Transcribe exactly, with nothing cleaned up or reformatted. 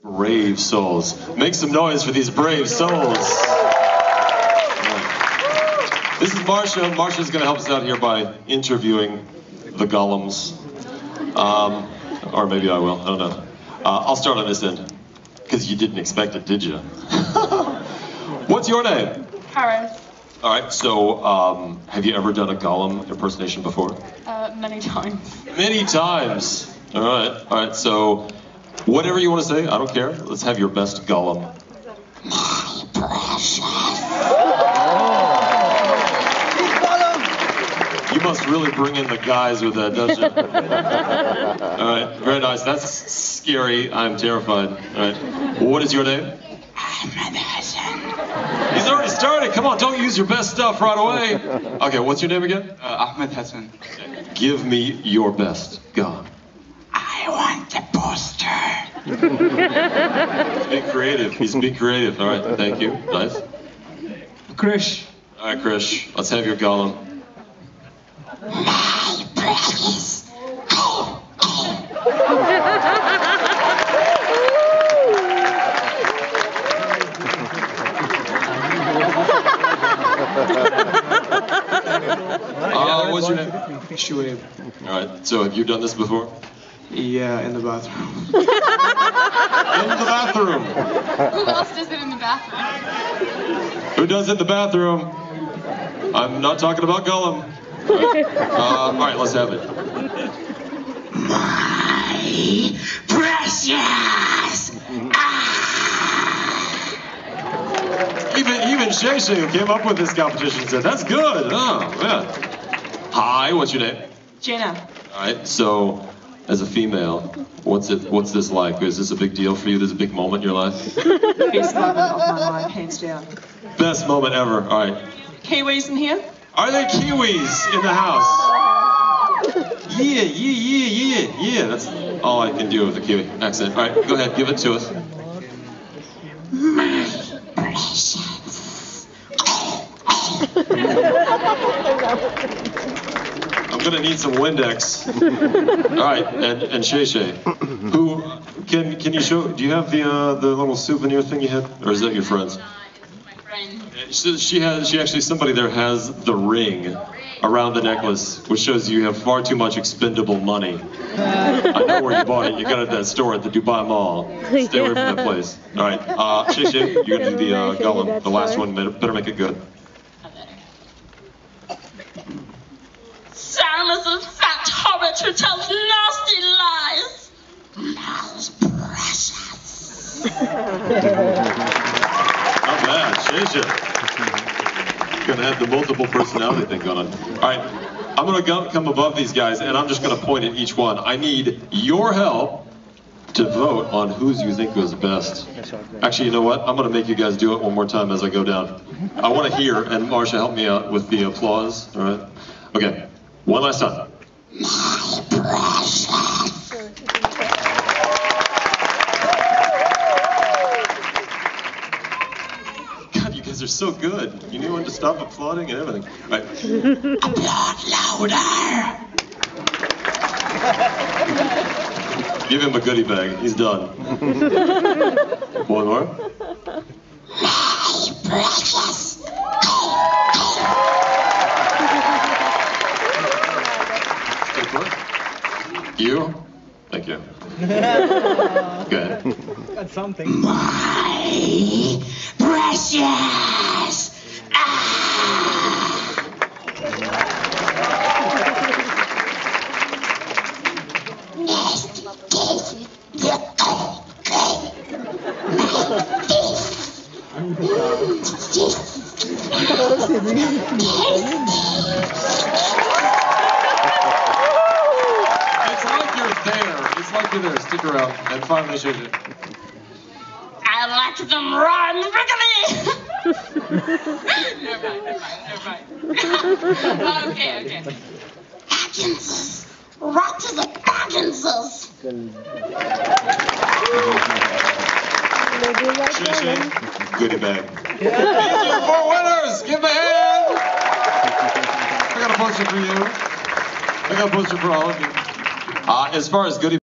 Brave souls. Make some noise for these brave souls. This is Marsha. Marsha's going to help us out here by interviewing the golems. Um, or maybe I will. I don't know. Uh, I'll start on this end. Because you didn't expect it, did you? What's your name? Paris. All right, so um, have you ever done a golem impersonation before? Uh, many times. Many times. All right, all right, so whatever you want to say, I don't care. Let's have your best golem. My precious. You must really bring in the guys with that, don't you? All right, very nice. That's scary. I'm terrified. All right, what is your name? Ahmed Hassan. He's already started. Come on, don't use your best stuff right away. Okay, what's your name again? Uh, Ahmed Hassan. Give me your best. Go. I want the poster. He's being creative. He's being creative. All right, thank you. Nice. Krish. All right, Krish, let's have your golem. My precious. Uh, what's your name? Shuaib. All right, so have you done this before? Yeah, in the bathroom. In the bathroom. Who else does it in the bathroom? Who does it in the bathroom? I'm not talking about Gollum. All right, uh, all right, let's have it. My precious. Even even Shay Shay, who came up with this competition, said that's good. Oh man. Hi, what's your name? Jenna. All right, so as a female, what's it? What's this like? Is this a big deal for you? This is a big moment in your life? Best moment of my life, hands down. Best moment ever. All right. Kiwis in here? Are there Kiwis in the house? Yeah, yeah, yeah, yeah, yeah. That's all I can do with the Kiwi accent. All right, go ahead, give it to us. My precious. I'm gonna need some Windex. All right, and and Shay Shay, who can can you show? Do you have the uh, the little souvenir thing you had, or is that your friend's? She, she has. She actually. Somebody there has the ring around the necklace, which shows you have far too much expendable money. I know where you bought it. You got it at that store at the Dubai Mall. Stay away from that place. All right, uh, Shay Shay, you're gonna do the uh, golem. The last one. Better make it good. Sam is a fat hobbit who tells nasty lies. My precious. Not bad, Shay Shay. Gonna have the multiple personality thing going on. All right, I'm gonna go, come above these guys, and I'm just gonna point at each one. I need your help to vote on whose you think was best. Actually, you know what? I'm gonna make you guys do it one more time as I go down. I want to hear, and Marsha, help me out with the applause. All right. Okay. One last time. My precious. God, you guys are so good. You knew when to stop applauding and everything. All right. Applaud louder. Give him a goodie bag. He's done. One more. My precious. You? Thank you. Good. That's something. My precious. Ah. Next, this, the It's like you're there. It's like you're there. Stick around. And finally, Shay Shay. I like them raw and wriggly. Never mind, never mind, never mind. Okay, okay. Bagginses. Right to the Bagginses. Shay Shay, goodie bag. These are your four winners. Give them a hand. I got a poster for you. I got a poster for all of you. Uh, as far as goodie